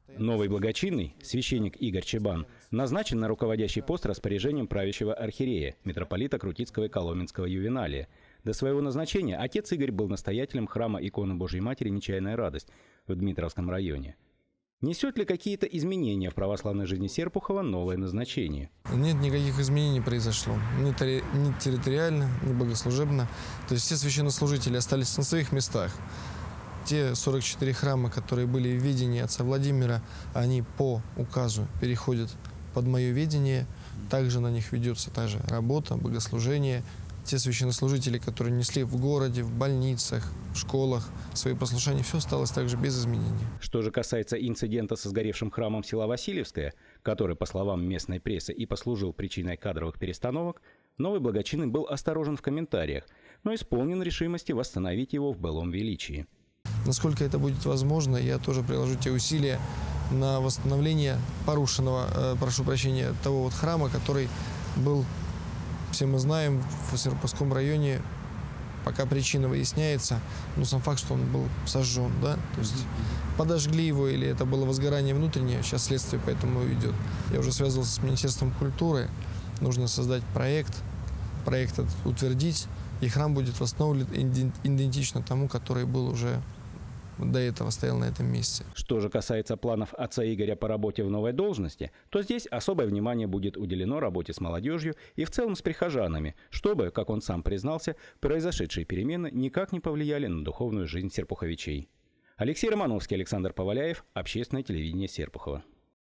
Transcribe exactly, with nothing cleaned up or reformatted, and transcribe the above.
Новый благочинный, священник Игорь Чебан, назначен на руководящий пост распоряжением правящего архиерея, митрополита Крутицкого и Коломенского Ювеналия. До своего назначения отец Игорь был настоятелем храма иконы Божьей Матери «Нечаянная радость» в Дмитровском районе. Несет ли какие-то изменения в православной жизни Серпухова новое назначение? Нет, никаких изменений произошло. Ни, терри... ни территориально, ни богослужебно. То есть все священнослужители остались на своих местах. Те сорок четыре храма, которые были в ведении отца Владимира, они по указу переходят под мое ведение. Также на них ведется та же работа, богослужение. Те священнослужители, которые несли в городе, в больницах, в школах свои послушания, все осталось также без изменений. Что же касается инцидента со сгоревшим храмом села Васильевское, который, по словам местной прессы, и послужил причиной кадровых перестановок, новый благочинный был осторожен в комментариях, но исполнен решимости восстановить его в былом величии. Насколько это будет возможно, я тоже приложу те усилия на восстановление порушенного, э, прошу прощения, того вот храма, который был, все мы знаем, в Серпуховском районе, пока причина выясняется, но сам факт, что он был сожжен, да, то есть подожгли его или это было возгорание внутреннее, сейчас следствие по этому идет. Я уже связывался с Министерством культуры, нужно создать проект, проект этот утвердить, и храм будет восстановлен идентично тому, который был уже до этого стоял на этом месте. Что же касается планов отца Игоря по работе в новой должности, то здесь особое внимание будет уделено работе с молодежью и в целом с прихожанами, чтобы, как он сам признался, произошедшие перемены никак не повлияли на духовную жизнь серпуховичей. Алексей Романовский, Александр Поваляев, Общественное телевидение Серпухова.